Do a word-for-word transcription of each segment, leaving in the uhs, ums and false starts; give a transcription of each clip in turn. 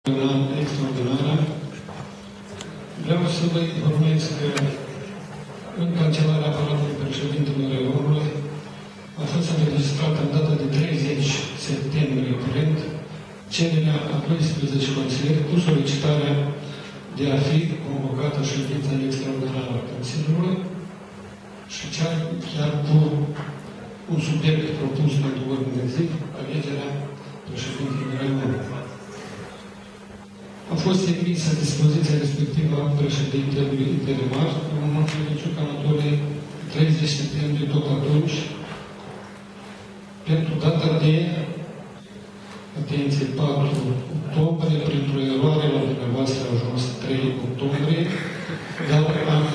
extraordinară. Vreau să vă informez că în Cancelarea Palatului Președintelui Reionului a fost înregistrată în data de treizeci septembrie curent cererea a doisprezece consilieri cu solicitarea de a fi convocată ședința extraordinară a Consiliului și chiar, chiar cu un subiect propus pentru ordine de zi, alegerea președintelui Reionului. A fost emisă dispoziția respectivă a președintelui interimar, domnul Ciucă Anatolie, treizeci septembrie, tot atunci, pentru data de, atenție, patru octombrie, printr-o eroare la dumneavoastră a ajuns trei octombrie, dar am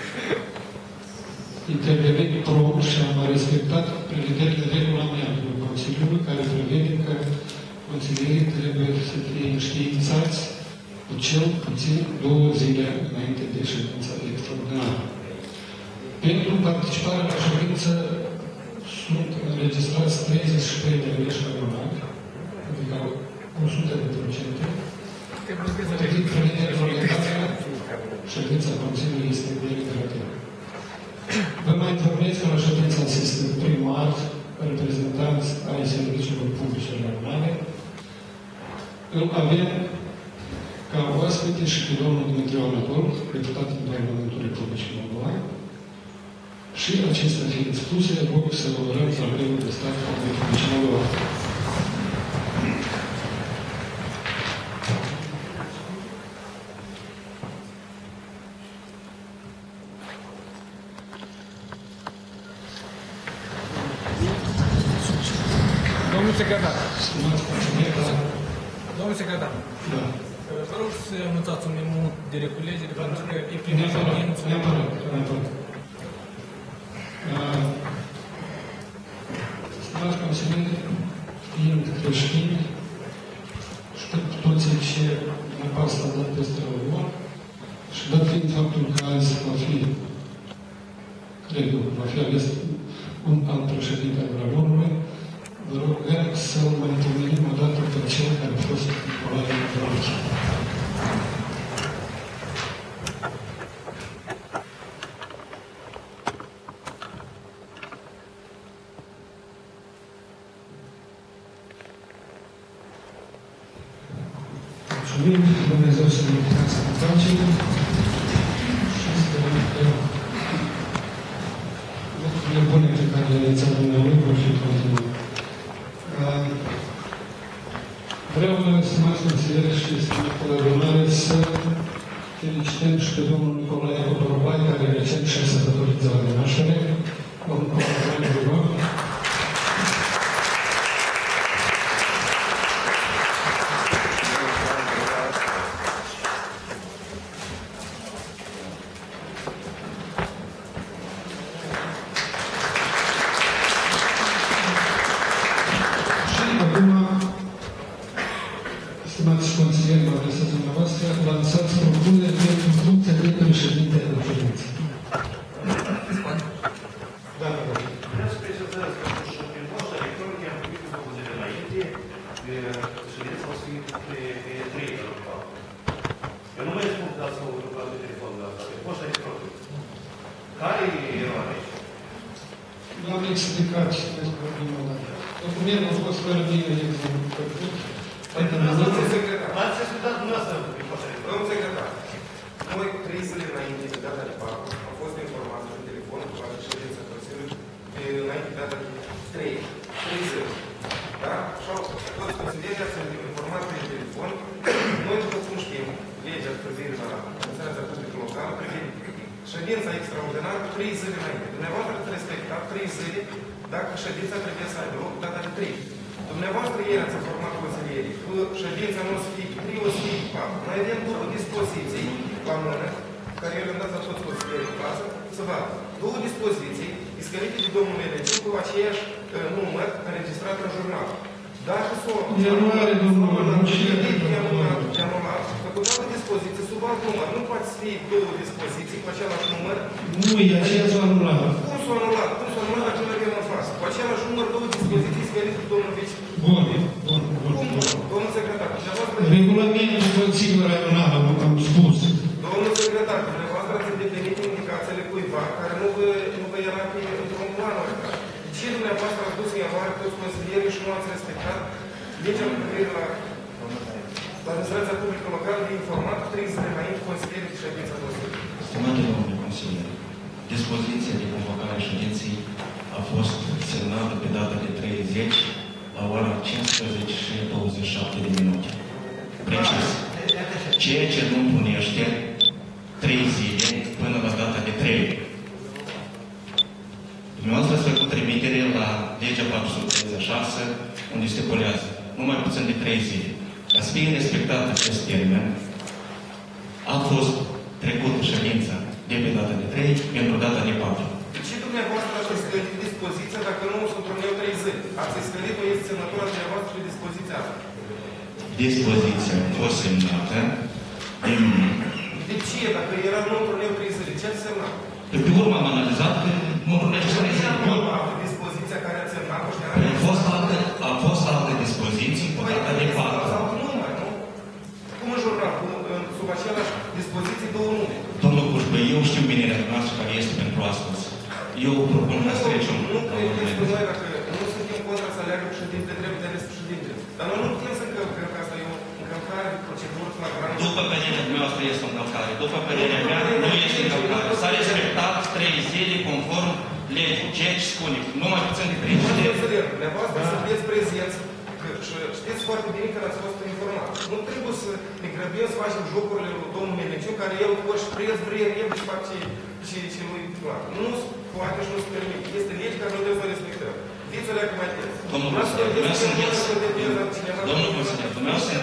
intervenit prompt și am respectat prevederile regulamentului Consiliului, care prevede că consilierii trebuie să fie înștiințați cu cel puțin două zile înainte de ședința extraordinară. Pentru participarea la ședință sunt înregistrați treizeci și trei de aleși abonati, adică o sută de procente. Potrivit prevederilor legale, ședința Consiliului este deliberativă. Vă mai informez că la ședință asistă primari, reprezentanți ai serviciilor publice regionale. Îl avem ca oaspete și pe domnul Dumitriu Anatol, deputat în Parlamentul Republicii Moldova. Și acestea fiind spuse, rog să urăm salvele de stat al Republicii Moldova. Domnul secretar. Stimați consilieri, da. Domnul secretar. Da. Vă rog să anunțați un meniu de reculegere, pentru că e primul ședință. Neapărat, neapărat. Stimați consilieri, fiind creștini, știu cu toții ce nepasta a dat peste Război și dat fiind faptul că azi va fi, cred eu, va fi ales un alt președinte al Raionului, vă rog să-l mai întâlnim o dată pe cel care a fost Nicolae Nicolae. Mulțumim, Dumnezeu să ne uitați în pace și sperăm că lucrurile bune pe care le rețea Dumnezeu vor fi continuate. Vreau, stimați consilieri și stimați colaborare, să felicităm și pe domnul Nicolae Codorobai, care recent și-a sărbătorit ziua de naștere. Domnul Codorobai, vă rog. Stimați consilieri, mă adresez dumneavoastră, lansați propuneri pentru funcția de președinte al ședinței. Da, da, da. Vreau să precizez că prin poșta electronică am primit două zile înainte, ședința o să fie pe trei de la Eu nu mai spun că dați o lucrare de telefon de asta, pe poșta electronică. Care e eroare? V-am explicat și despre prima dată. Documentul a fost fără mine făcut. Domnul secretar. M-ați explicat dumneavoastră pe poșta electronică. Domnul secretar, noi trei zile înainte de data de patru am fost informați pe telefon cu la ședința Consiliului înainte de data de trei. trei zile. Da? Și toți consilierii ați informat pe telefon. Noi, după cum știm, legea privind la administrația publică locală privind ședința extraordinară cu trei zile înainte. Dumneavoastră ați respectat trei zile dacă ședința trebuie să aibă loc data de trei. Dumneavoastră ieri ați informat consilierii că ședința nu o să fie trei, o să fie patru. Noi avem două dispoziții la mână, care eu le-am dat la toți consilierii în clasă, să vadă. Două dispoziții iscărite de domnul Meleciu cu aceeași uh, număr înregistrat în jurnal. Dacă s-o... El nu are număr, nu știe de anulat. Făcut altă dispoziție sub alt număr. Nu poate să fie două dispoziții cu același număr. Nu, e aceeași anulat. Cum s-o anulat? Cum s-o anulat dacă nu avem în față? Cu același număr, două dispoziții iscărite de domnul Vici. Bun, bun, bun. Cum, domnul secretar? Regulamentul Raional, am, am spus. Domnul secretar, dumneavoastră ați îndeplinit indicațiile cuiva care nu vă, nu vă era pe într-un plan oricare. Ce dumneavoastră ați dus în ianuarie toți consilierii și nu ați respectat legea cu privire la administrația publică locală de informat trei zile înainte consilierii de ședința Consiliului? Stimate domnule consilier, dispoziția de convocare a ședinței a fost semnată pe data de treizeci la ora cincisprezece și douăzeci și șapte de minute. Precis. Ceea ce nu împlinește trei zile până la data de trei. Dumneavoastră ați făcut trimitere la legea patru sute treizeci și șase, unde stipulează numai puțin de trei zile. Ca să fie respectat acest termen, a fost trecută ședința de pe data de trei pentru data de patru. Și dumneavoastră ați scălit dispoziția dacă nu sunt într-un trei zile. Ați scălit-o, este semnătura dumneavoastră pe dispoziția asta. Dispoziția a fost semnată de mine. De ce? Dacă era nu într-un trei zile, ce ați semnat? Pe urmă am analizat că nu urmește să ne zic. Dispoziția care ați semnat-o și A fost altă, a fost altă dispoziție cu data de patru. Sau nu numai, nu? Cum în jurnal, sub același dispoziție, două nume. Domnul Cușbă, eu știu binerea noastră care este pentru astăzi. Eu propun ca să trecem. Nu credeți că noi, dacă nu suntem contra să aleagă președinte, trebuie de ales președinte. Dar noi nu putem să încălcăm, că asta e o încălcare de procedură flagrantă. După părerea dumneavoastră este o încălcare. După părerea mea, nu este încălcare. S-a respectat trei zile conform legii. Ceea ce spune, nu mai puțin de trei zile. Dumneavoastră sunteți prezenți și știți foarte bine că ați fost informat. Nu trebuie să ne grăbim să facem jocurile lui domnul Meleciu, care el poate preț, vrea, el și face ce, ce nu-i clar. Nu poate și nu se permite. Este lege care nu trebuie să o respectăm. Fiți o leacă mai tine. Domnul consilier, dumneavoastră sunteți, domnul consilier, dumneavoastră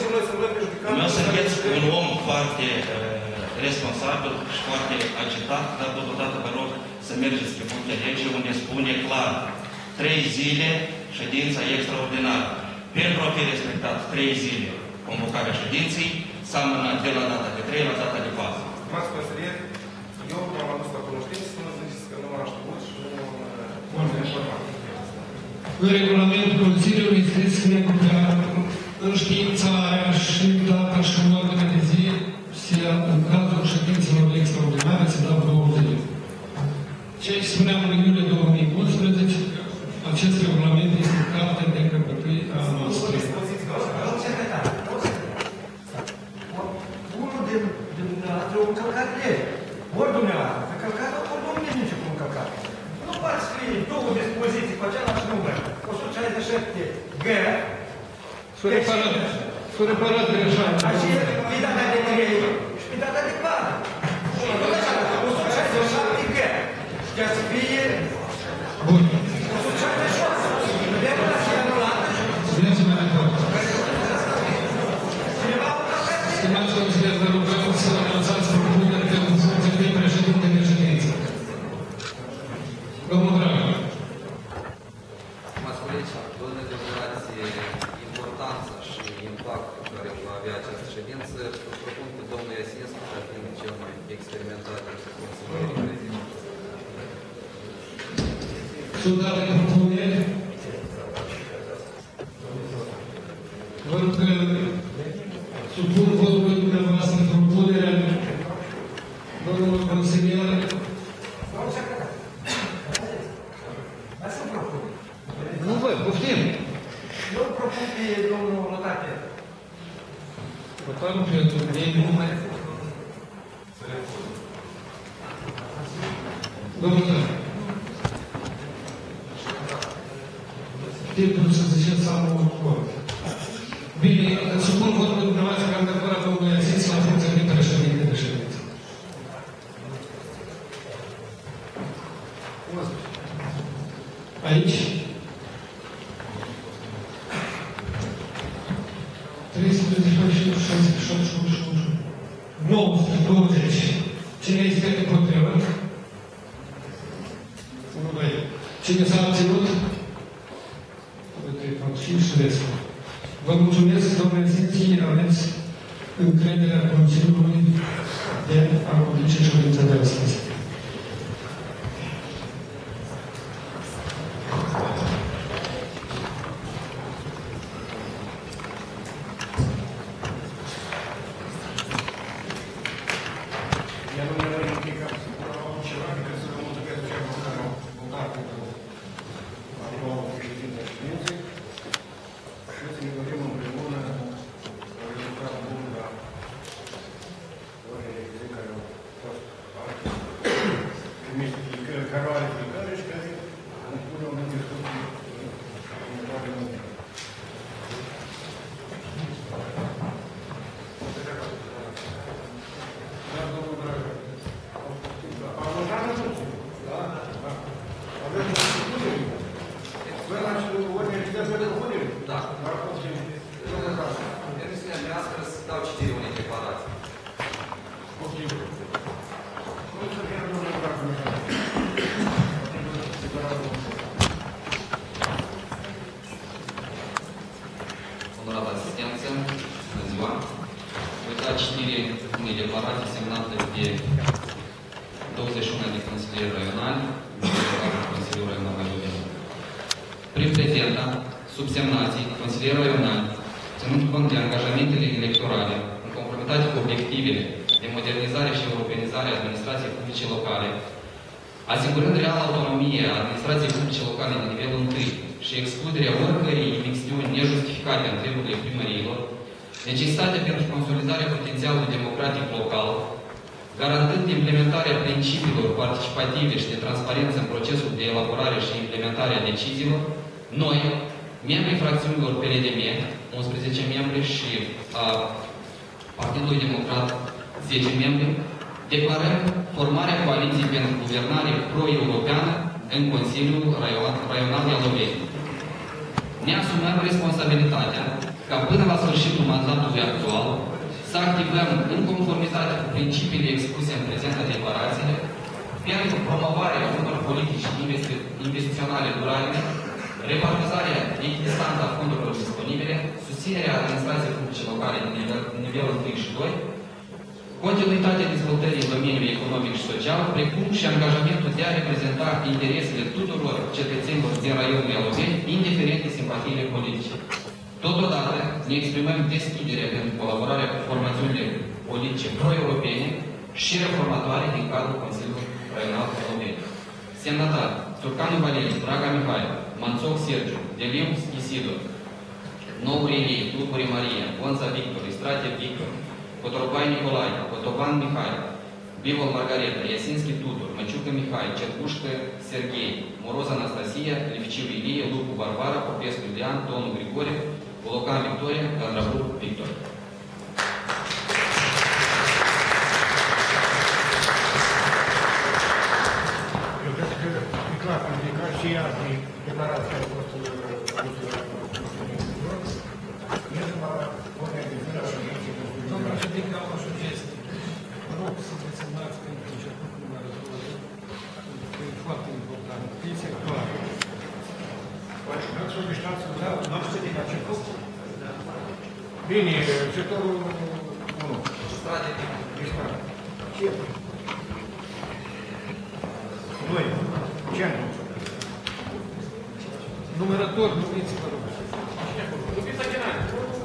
sunteți un om foarte responsabil și foarte agitat, dar totodată vă rog să mergeți pe punctul legii unde spune clar trei zile ședința extraordinară. Pentru a fi respectat trei zile convocarea ședinței, s-a amânat de la data de trei la data de patru. Stimați consilier, eu m-am adus la cunoștință să nu ziceți că nu m-am știut și nu m-am informat. În regulamentul Consiliului este scris că înștiințarea și data și ordinea de zi se, în cazul ședințelor extraordinare se dau două zile. Ceea ce spuneam în iulie două mii unsprezece, acest regulament este carte de încăpătâi a noastră. Unul din dumneavoastră o încălcat lege. Ori dumneavoastră, a călcat, ori domnul nici cu încălcat. Nu poate scrie două dispoziții cu același număr. o sută șaizeci și șapte G. S-a reparat, s-a reparat greșeala. Aceea pe data de trei și pe data de patru. Și tot așa, o sută șaizeci și șapte G. Chiar să fie... Bun. o sută șaptezeci și opt. Vedem la și anulată. Mergem mai departe. Cineva a încălcat lege. Stimați consilier, vă rugăm să anunțați propunerea de funcție de președinte de ședință. Domnul Dragoș. Stimați colegi, luând în considerație importanța și impactul care va avea această ședință, îl propun pe domnul Iasinescu, ca fiind cel mai experimentat dintre consilierii prezidenti. Sunt alte propuneri? Vă rog că supun votului dumneavoastră propunerea domnului consilier. Nu vă, poftim. Eu propun pe domnul Rotate. Votarul pentru ei nu mai... Domnul Dragoș. Timpul să ziceți să am o acord. Bine, supun votul dumneavoastră candidatura domnului Iasins la funcția de președinte de ședință. Aici? treisprezece, șaisprezece, șaisprezece, șaisprezece, nouă sute douăzeci. Cine este împotrivă? Unul, doi. Cine s-a abținut? Și restul. Vă mulțumesc, domnule Zinții, aveți încrederea Consiliului de a conduce ședința de astăzi. Я nu ne ridică ceva decât să vă mulțumesc celor care au votat pentru actualul președinte al ședinței și să ne dorim împreună un rezultat bun la orele de zi care au fost care au are fiecare și care îmi pune o mână discuție în toate mâinile. Onorată asistență, bună ziua! Voi da citire unei declarații semnate de douăzeci și unu de consilieri raionali, de Consiliul Raional Vădoveni. Prin prezenta, subsemnații, consilieri raionali, ținând cont de angajamentele electorale, în conformitate cu obiectivele de modernizare și europenizare a administrației publice locale, asigurând reală autonomie a administrației publice locale de nivelul întâi și excluderea oricărei imixtiuni nejustificate în treburile primăriilor, necesitatea pentru consolidarea potențialului democratic local, garantând implementarea principiilor participative și de transparență în procesul de elaborare și implementare a deciziilor, noi, membrii fracțiunilor P L D M, unsprezece membri și a Partidului Democrat, zece membri, declarăm formarea coaliției pentru guvernare pro-europeană în Consiliul Raional de Vădoveni. Ne asumăm responsabilitatea ca până la sfârșitul mandatului actual să activăm în conformitate cu principiile expuse în prezenta declarație pentru promovarea unor politici investiționale durabile, repartizarea echidistantă a fondurilor disponibile, susținerea administrației publice locale de nivel, nivelul întâi și doi, continuitatea dezvoltării în domeniul economic și social, precum și angajamentul de a reprezenta interesele tuturor cetățenilor din raionul Ialoveni, indiferent de simpatiile politice. Totodată, ne exprimăm deschiderea pentru colaborarea cu formațiunile politice pro-europene și reformatoare din cadrul Consiliului Raional Ialoveni. Semnatar: Țurcanu Valerii, Draga Mihai, Manțoc Sergiu, Deliu Isidor, Nouri Elie, Tulburi Maria, Gonța Victor, Istrate Victor, Cotorbai Nicolae, Cotoban Mihai, Bivol Margareta, Iasinski Tudor, Măciucă Mihai, Cercușcă Serghei, Moroz Anastasia, Lifciu Ilie, Lupu Barbara, Popescu Ilian, Tonu Grigore, Bolocan Victoria, Gandrabur Victor. Eu cred că e clar, că și ea declarația a fost Domnul președinte, am o sugestie. Vă rog să vă semnați pentru început numărul doi. E foarte important. E sectoare. Vreau să miștați să Da, am citit început. Bine, sectorul unu. Strade. Ce? Doi. Centru. Numărător, numiți, vă rog. Lupița Ghenare.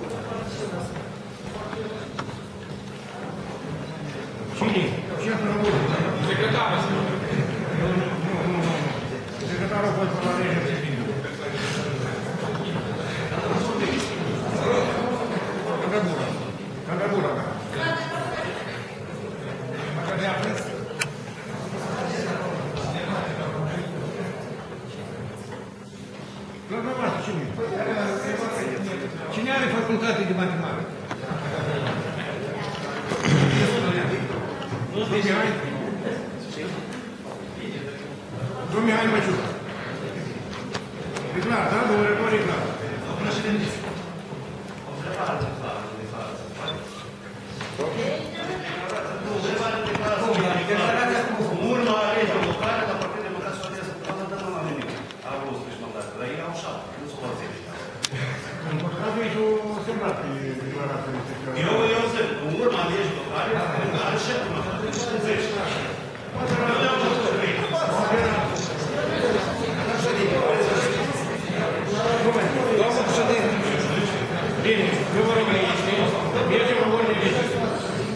Cine? Centru numărul. Secretarul. Nu, nu, nu. Secretarul a fost la legea președinte. Candabura. Candabura, da. Acadea. Dumneavoastră, cine? Cine are facultate de matematică? Domnul Mihai? Domnul Mihai Măciucă. E clar, da? Numărător e clar. Domnul președinte, o întrebare de față, de față. O întrebare de față. În urma alegerilor locale, la Partidul Democrat Socialist, nu dăm la nimic. Au unsprezece mandate, dar ei au șapte, nu sunt la zece. În păcate, ești o semnat pe declarația respectivă. Eu, eu zic, în urma alegerilor locale, are șapte mandate, zece. Eu le-am văzut pe ei. Domnul președinte, bine, eu vă rog aici, mergem în ordine de zi.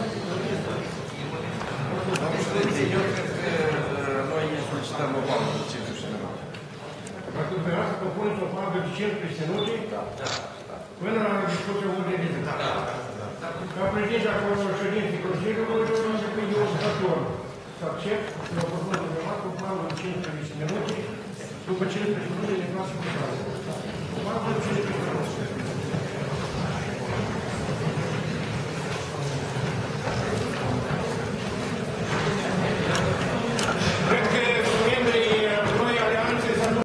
propuneți o fază de cincisprezece minute până la discuția ordinii de zi. Ca președinte acolo ședinței Consiliului, eu dator să accept la propunerea de cu planul de cincisprezece minute, după cincisprezece minute ne pasă cu fază. Fază de cincisprezece minute.